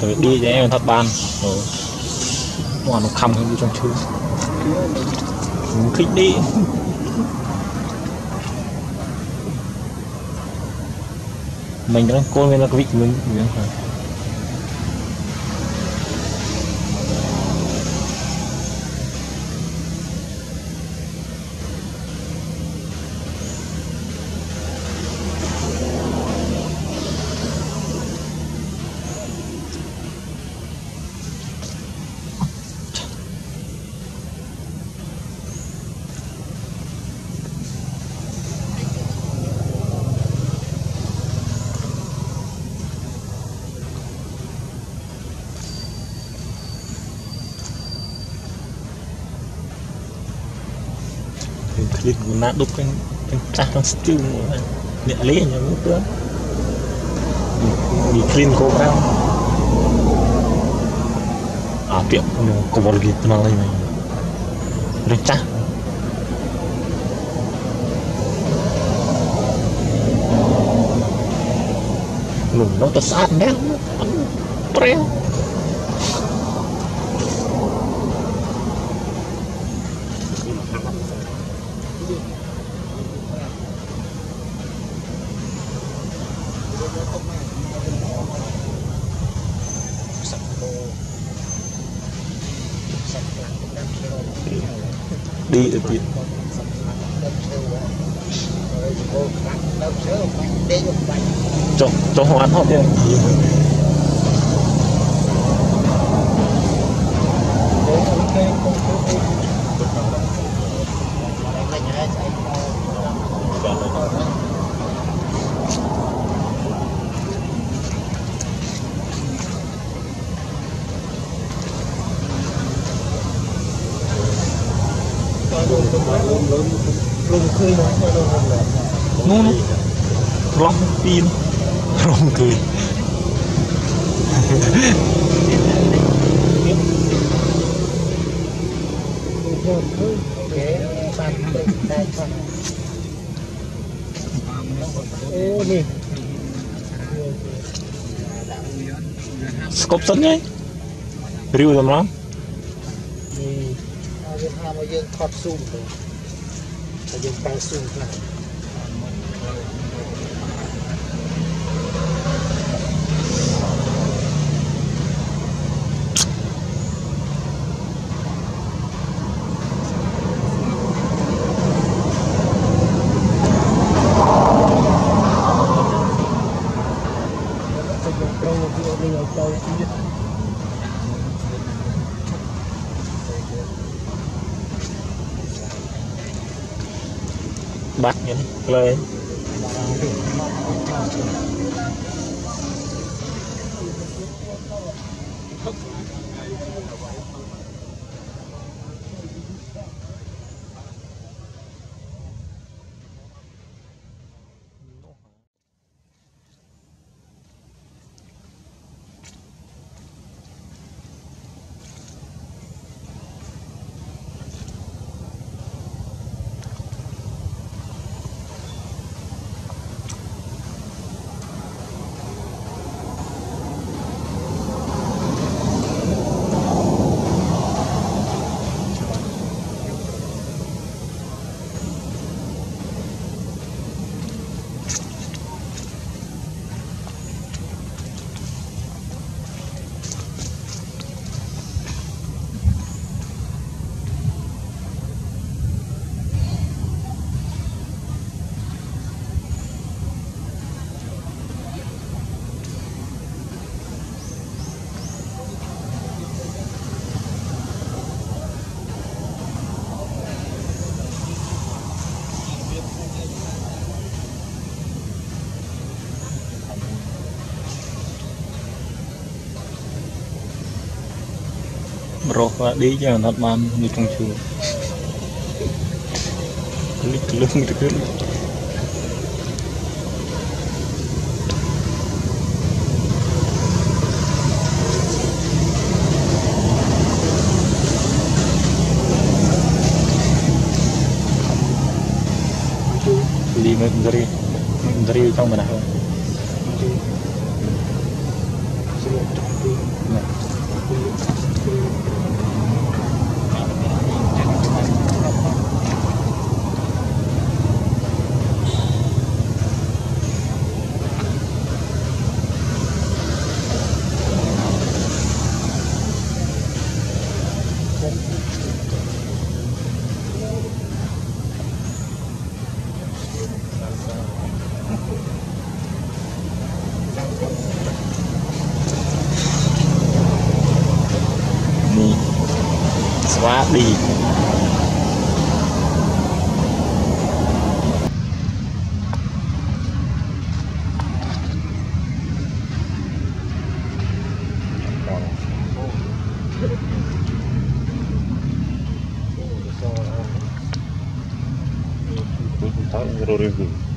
đi cho em thật ban rồi mà nó khăm hơn đi trong chữ thích đi mình đó cô nên là cái vị mình clip của nát đúc cái chắc nó still nhẹ lý như lúc đó bị clean cô cao à tiệm có một cái nó này rất chắc lùn nó ta sát nét treo đi được gì cho hoán họ đi nó lông pin lông cười scope sẵn nhé review tầm lắm យើងថតស៊ូមទៅតែយើងប្រើស៊ូមខ្លះ bắt vậy lên roh đi cho nó ban như trong chùa lịch lưng được đi dari trong mà nào Nih swadi Tahu 10.000.